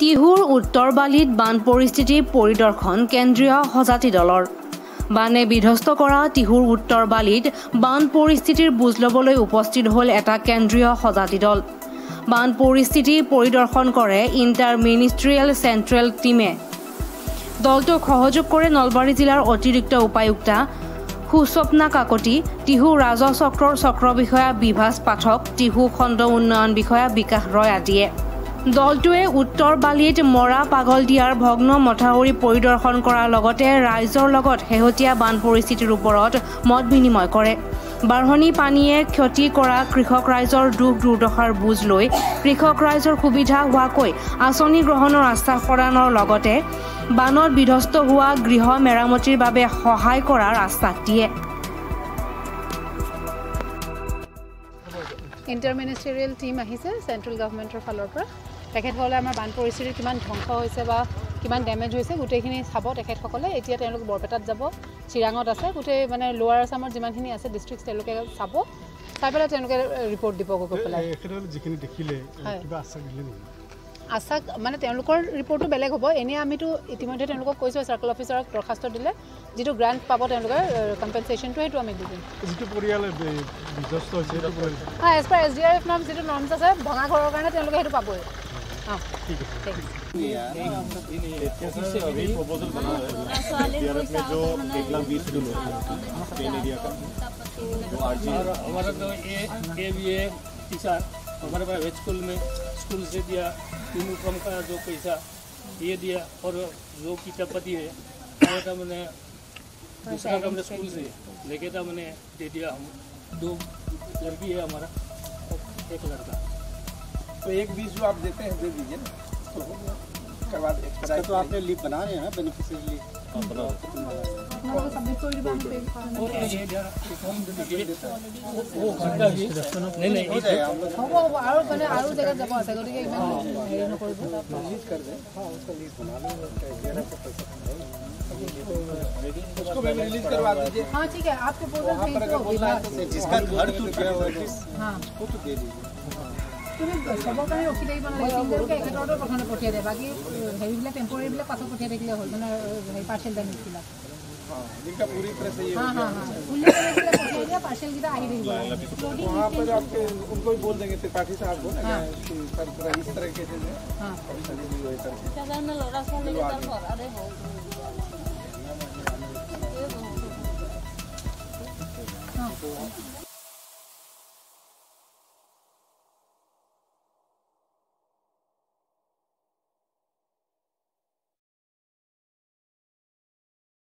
তিহুৰ উত্তৰ বালিত বান পৰিস্থিতিৰ পৰিদৰ্শন কেন্দ্ৰীয় সজাতি দলৰ বানে বিধ্বস্ত কৰা তিহুৰ উত্তৰ বালিত বান পৰিস্থিতিৰ বুজ ল'বলৈ উপস্থিত হ'ল এটা কেন্দ্ৰীয় সজাতি দল। বান পৰিস্থিতি পৰিদৰ্শন কৰে ইণ্টাৰ মিনিষ্ট্ৰিয়েল চেণ্ট্ৰেল টিমে। দলটোক সহযোগ কৰে নলবাৰী জিলাৰ অতিৰিক্ত উপায়ুক্তা সুস্বপ্না কাকতি, তিহু ৰাজহ চক্ৰৰ চক্ৰ বিষয়া বিভাস পাঠক, তিহু খণ্ড উন্নয়ন বিষয়া বিকাশ ৰয় আদিয়ে। দলটোৱে উত্তৰ বালিত মৰা পাগল দিয়াৰ ভগ্ন মথাউৰি পৰিদৰ্শন কৰাৰ লগতে ৰাইজৰ লগত শেহতীয়া বান পৰিস্থিতিৰ ওপৰত মত বিনিময় কৰে। বাঢ়নি পানীয়ে ক্ষতি কৰা কৃষক ৰাইজৰ দুখ দুৰ্দশাৰ বুজ লৈ কৃষক ৰাইজৰ সুবিধা হোৱাকৈ আঁচনি গ্ৰহণৰ আশ্বাস প্ৰদানৰ লগতে বানত বিধ্বস্ত হোৱা গৃহ মেৰামতিৰ বাবে সহায় কৰাৰ আশ্বাস দিয়ে। ইণ্টাৰ মিনিষ্ট্ৰিয়েল টিম আহিছে চেণ্ট্ৰেল গভৰ্ণমেণ্টৰ ফালৰ পৰা। তেখেতসকলে আমাৰ বান পৰিস্থিতিৰ কিমান ধ্বংস হৈছে বা কিমান ডেমেজ হৈছে গোটেইখিনি চাব তেখেতসকলে। এতিয়া তেওঁলোক বৰপেটাত যাব, চিৰাঙত আছে, গোটেই মানে লোৱাৰ আছামৰ যিমানখিনি আছে ডিষ্ট্ৰিক্ট তেওঁলোকে চাব, চাই পেলাই তেওঁলোকে ৰিপৰ্ট দিব গৈ পেলাই। আশা মানে তেওঁলোকৰ ৰিপৰ্টটো বেলেগ হ'ব। এনেই আমিতো ইতিমধ্যে তেওঁলোকক কৈছোঁ চাৰ্কল অফিচাৰক দৰখাস্ত দিলে যিটো গ্ৰাণ্ট পাব তেওঁলোকে কম্পেনচেশ্যনটো সেইটো আমি দি দিম। হয়, এজ পাৰ SDRF নাম যিটো নৰ্মছ আছে ভঙা ঘৰৰ কাৰণে তেওঁলোকে সেইটো পাবই। हाँ ठीक है हमारा तो ये भी है टीचर हमारे पास स्कूल में स्कूल से दिया यूनिफॉर्म का जो पैसा ये दिया और जो किताबपति है था मैंने दूसरा का मैंने स्कूल से लेके था मैंने दे दिया। हम 2 लड़की है हमारा, 1 लड़का। तो 1 20 जो आप देते हैं दे दीजिए ना। तो आपने लीव बना रहे हैं बेनिफिशियरी लीव उसको भी रिलीज करवा दीजिए। हाँ ठीक है, आप प्रपोजल जिसका घर टूट गया हुआ है हाँ उसको तो दे दीजिए। তুমি সবৰ কাৰণে ৰখি থাকিব নালাগে, চিংগলকৈ একেলগতে প্ৰথমে পঠিয়াই দিয়ে, বাকী হেৰিবিলাক টেম্পৰেৰীবিলাক পাছত পঠিয়াই থাকিলে হ'ল, মানে হেৰি পাৰ্চেল ডেমেজবিলাক। जिनका पूरी तरह से ये हाँ हाँ हाँ फुल्ली पठाई दिया, पार्सल की आगे देंगे वहाँ पर आपके उनको भी बोल देंगे त्रिपाठी साहब को ना कि सर इस तरह के चीज़ हाँ